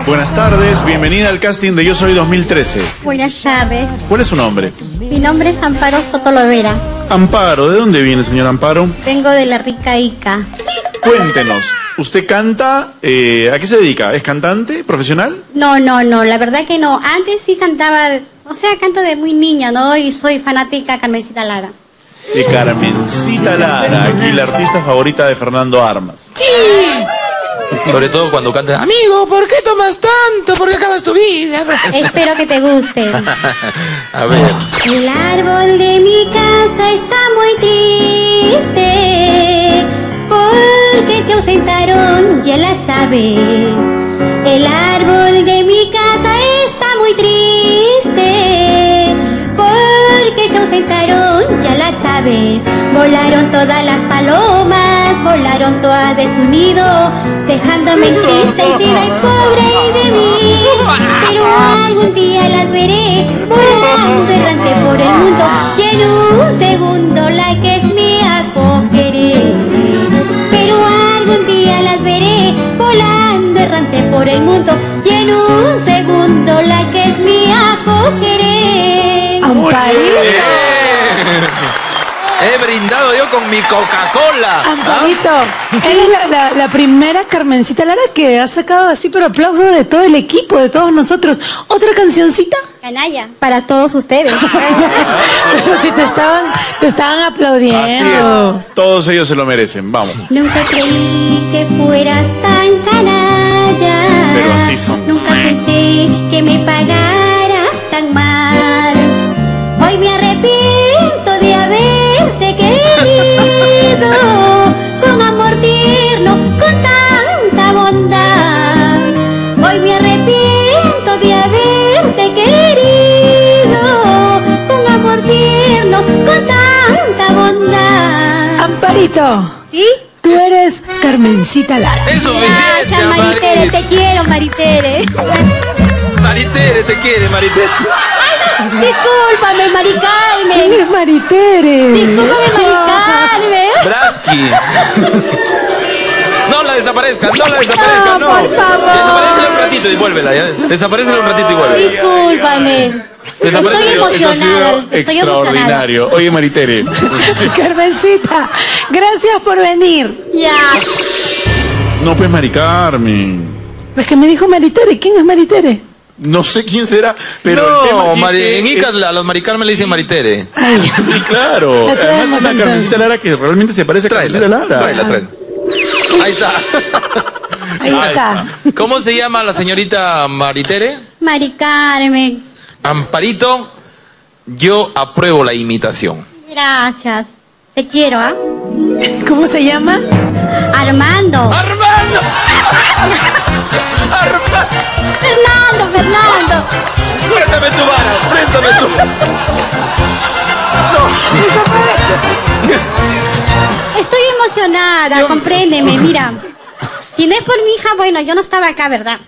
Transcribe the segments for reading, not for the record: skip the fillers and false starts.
Buenas tardes, bienvenida al casting de Yo Soy 2013. Buenas tardes. ¿Cuál es su nombre? Mi nombre es Amparo Soto Lovera. Amparo, ¿de dónde viene, señor Amparo? Vengo de la rica Ica. Cuéntenos, ¿usted canta? ¿A qué se dedica? ¿Es cantante profesional? No, la verdad que no. Antes sí cantaba, o sea, canto de muy niña, ¿no? Y soy fanática de Carmencita Lara. De Carmencita Lara, aquí la artista favorita de Fernando Armas. ¡Sí! Sobre todo cuando cantas, amigo, ¿por qué tomas tanto? ¿Por qué acabas tu vida? Espero que te guste. A ver. El árbol de mi casa está muy triste porque se ausentaron ya las aves. El árbol de mi casa está muy triste porque se ausentaron ya las aves. Volaron todas las palomas, volaron todas de su nido, dejándome entristecida y pobre de mí. Pero algún día las veré volando errante por el mundo, y en un segundo la que es mía cogeré. Pero algún día las veré volando errante por el mundo, y en un segundo la que es mía cogeré. He brindado yo con mi Coca-Cola. Amparito, eres la primera Carmencita Lara que ha sacado así, pero aplausos de todo el equipo, de todos nosotros. ¿Otra cancioncita? Canalla, para todos ustedes. Pero si te estaban aplaudiendo. Así es, todos ellos se lo merecen, vamos. Nunca creí que fueras tan canalla. Pero así son. Nunca pensé que me pagaras tan mal. Hoy me arrepiento de haberte querido con amor tierno, con tanta bondad. Hoy me arrepiento de haberte querido con amor tierno, con tanta bondad. Amparito, ¿Sí? tú eres Carmencita Lara. Es suficiente, Gracias, Maritere, te quiero, Maritere. Maritere, te quiere, Maritere. Discúlpame, Mari ¿Quién Carmen. es Maritere? Discúlpame, Mari Carmen. Braski. No la desaparezca, no la desaparezca, no. Por favor. Desaparécela un ratito y vuélvela, ya. Desaparécela un ratito y vuelve. Discúlpame. Desaparece. Estoy Esto ha sido emocionada. Estoy emocionada. extraordinario. Oye, Maritere, Carmencita, gracias por venir. Ya. no pues Mari Carmen. Pues que me dijo Maritere, ¿quién es Maritere? No sé quién será, pero el tema No, aquí es en que- Ica a los Mari Carmen le dicen Maritere. Ay, Sí, claro. La traemos Además es una entonces. Carmencita Lara que realmente se parece a Tráela, Carmencita Lara. tráela. Ahí está. ahí está. ¿Cómo se llama la señorita Maritere? Mari Carmen. Amparito, yo apruebo la imitación. Gracias. Te quiero, ¿ah? ¿Cómo se llama? Armando. ¡Armando! Fernando. ¡Préstame tu vara! ¡Préstame tu! Estoy emocionada, compréndeme, mira. Si no es por mi hija, bueno, yo no estaba acá, ¿verdad?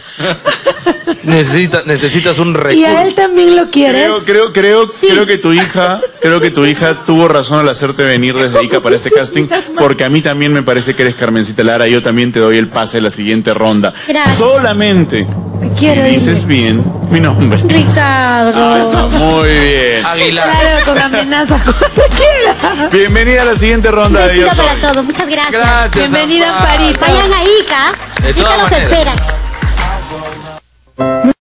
Necesitas un ¿Y recurso. a él también lo quieres? Creo que tu hija tuvo razón al hacerte venir desde Ica para este casting, porque a mí también me parece que eres Carmencita Lara y yo también te doy el pase de la siguiente ronda. Gracias. Solamente Quiero si dices irme. bien mi nombre. Ricardo. Muy bien. Aguilar. Claro, con amenazas, como quiera. Bienvenida a la siguiente ronda de Yo Besito Soy. para todos. Muchas gracias. Gracias. Bienvenida, Amparo. Amparito. Vayan a Ica. De Ica todas los maneras. espera.